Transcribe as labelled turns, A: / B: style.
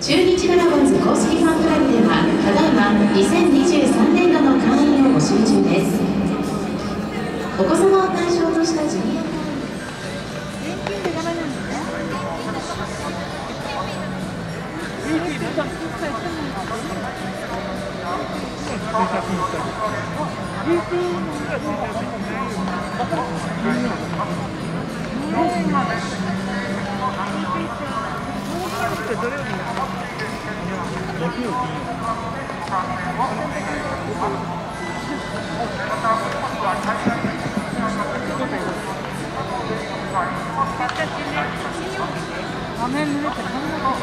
A: 中日ドラゴンズ公式ファンクラブではただいま2023年度の会員を募集中です。お子様を対象としたジュニア
B: 画面濡れてる。